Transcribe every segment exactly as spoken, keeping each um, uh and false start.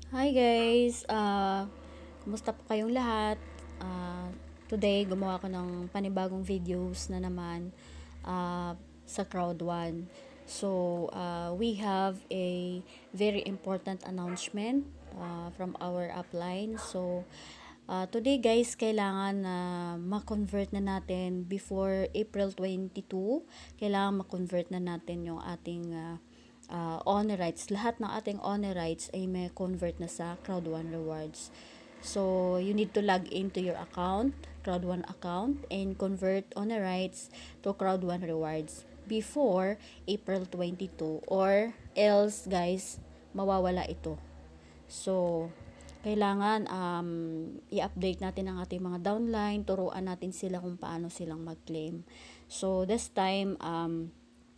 Hi guys! Uh, kumusta po kayong lahat? Uh, today, gumawa ko ng panibagong videos na naman uh, sa Crowd one. So, uh, we have a very important announcement uh, from our upline. So, uh, today guys, kailangan na uh, ma-convert na natin before April twenty-two. Kailangan ma-convert na natin yung ating uh, uh, honor rights. Lahat ng ating honor rights ay may convert na sa Crowd one rewards. So, you need to log into your account, Crowd one account, and convert honor rights to Crowd one rewards before April twenty-two, or else guys, mawawala ito. So, kailangan um, i-update natin ang ating mga downline, turuan natin sila kung paano silang mag-claim. So, this time, um,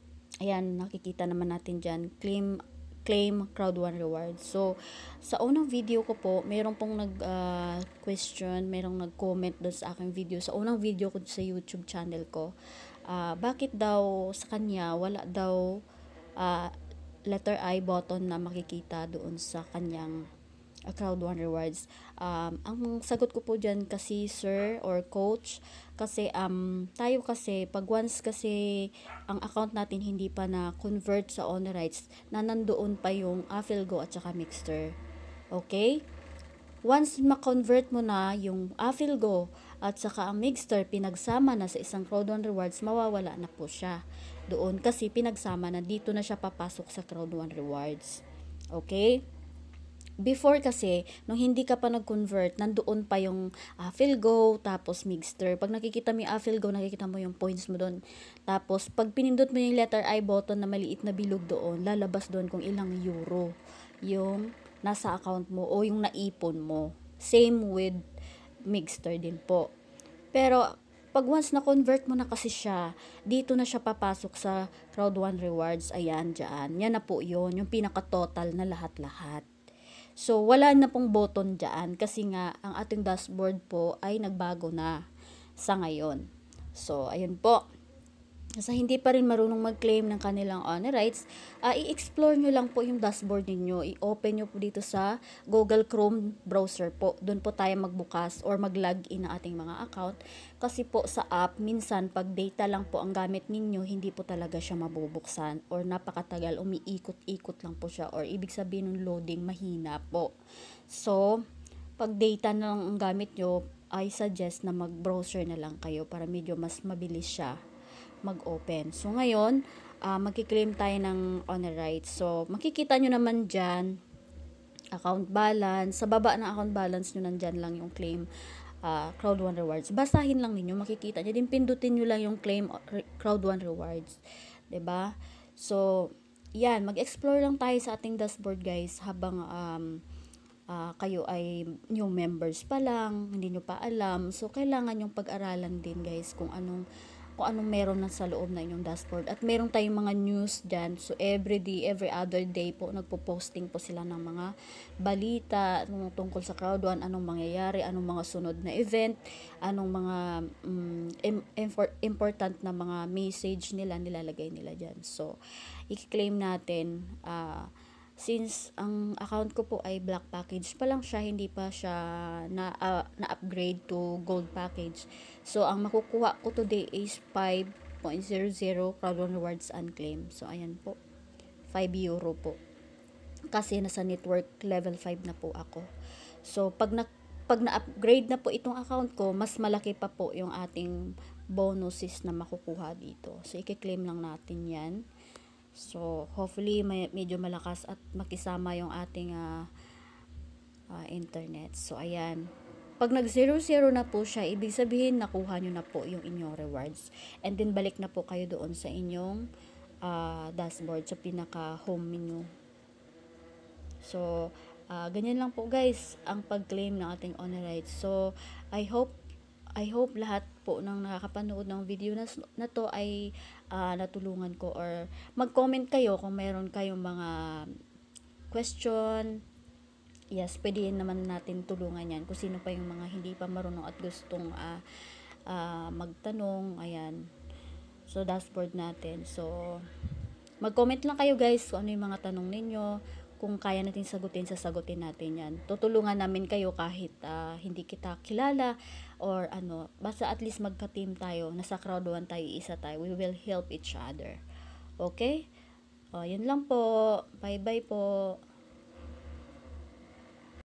ayan, nakikita naman natin dyan, claim, claim Crowd one rewards. So, sa unang video ko po, mayroon pong nag-question, uh, mayroong nag-comment doon sa aking video. Sa unang video ko sa YouTube channel ko, uh, bakit daw sa kanya, wala daw uh, letter I button na makikita doon sa kanyang uh, Crowd one rewards. Um, ang sagot ko po dyan kasi sir or coach, kasi um, tayo kasi pag once kasi ang account natin hindi pa na convert sa honor rights, na nandoon pa yung 𝚑𝙼𝙼𝙼 at saka Mixter. Okay? Once ma-convert mo na yung 𝚑𝙼𝙼𝙼 at saka ang Mixter, pinagsama na sa isang Crowd one rewards, mawawala na po siya doon kasi pinagsama na, dito na siya papasok sa Crowd one rewards. Okay? Before kasi, nung hindi ka pa nag-convert, nandoon pa yung 𝚑𝙼𝙼𝙼, tapos Mixter. Pag nakikita mo yung 𝚑𝙼𝙼𝙼, nakikita mo yung points mo doon. Tapos, pag pinindot mo yung letter I button na maliit na bilog doon, lalabas doon kung ilang euro yung nasa account mo o yung naipon mo. Same with Mixter din po. Pero, pag once na-convert mo na kasi siya, dito na siya papasok sa Crowd one rewards. Ayan, dyan. Yan na po yun. Yung pinaka-total na lahat-lahat. So, wala na pong button dyan kasi nga, ang ating dashboard po ay nagbago na sa ngayon. So, ayun po. Sa hindi pa rin marunong mag-claim ng kanilang honor rights, uh, i-explore nyo lang po yung dashboard ninyo. I-open nyo po dito sa Google Chrome browser po. Doon po tayo magbukas or mag-login ng ating mga account. Kasi po sa app, minsan pag data lang po ang gamit ninyo, hindi po talaga siya mabubuksan or napakatagal, umiikot-ikot lang po siya, or ibig sabihin ng loading mahina po. So, pag data na lang ang gamit nyo, I suggest na mag-browser na lang kayo para medyo mas mabilis siya mag-open. So, ngayon, uh, magkiklaim tayo ng honor rights. So, makikita nyo naman dyan, account balance. Sa baba ng account balance nyo, nandyan lang yung claim uh, Crowd one rewards. Basahin lang ninyo, makikita nyo. Din pindutin nyo lang yung claim Crowd one rewards. Diba? So, yan. Mag-explore lang tayo sa ating dashboard, guys, habang um, uh, kayo ay new members pa lang, hindi nyo pa alam. So, kailangan yung pag-aralan din, guys, kung anong kung anong meron na sa loob na inyong dashboard. At meron tayong mga news dyan. So, every day, every other day po, nagpo-posting po sila ng mga balita tungkol sa Crowd one, anong mangyayari, anong mga sunod na event, anong mga um, important na mga message nila, nilalagay nila dyan. So, i-claim natin, ah, uh, since ang account ko po ay black package pa lang siya, hindi pa siya na, uh, na-upgrade to gold package. So, ang makukuha ko today is five point zero zero Crowd one rewards unclaimed. So, ayan po. five euro po. Kasi nasa network level five na po ako. So, pag na pag na-upgrade na po itong account ko, mas malaki pa po yung ating bonuses na makukuha dito. So, i-claim lang natin yan. So, hopefully, may, medyo malakas at makisama yung ating uh, uh, internet. So, ayan. Pag nag zero zero na po siya, ibig sabihin, nakuha nyo na po yung inyong rewards. And then, balik na po kayo doon sa inyong uh, dashboard, sa pinaka-home menu. So, uh, ganyan lang po, guys, ang pag-claim ng ating honor rights. So, I hope I hope lahat po ng nakakapanood ng video na, na to ay uh, natulungan ko, or mag-comment kayo kung mayroon kayong mga question. Yes, pwede naman natin tulungan yan kung sino pa yung mga hindi pa marunong at gustong uh, uh, magtanong. Ayan. So, dashboard natin. So, mag-comment lang kayo, guys, kung ano yung mga tanong ninyo, kung kaya natin sagutin, sasagutin natin yan. Tutulungan namin kayo kahit uh, hindi kita kilala or ano, basta at least magka-team tayo, nasa crowd one tayo, isa tayo, we will help each other. Okay? O, yun lang po. Bye-bye po.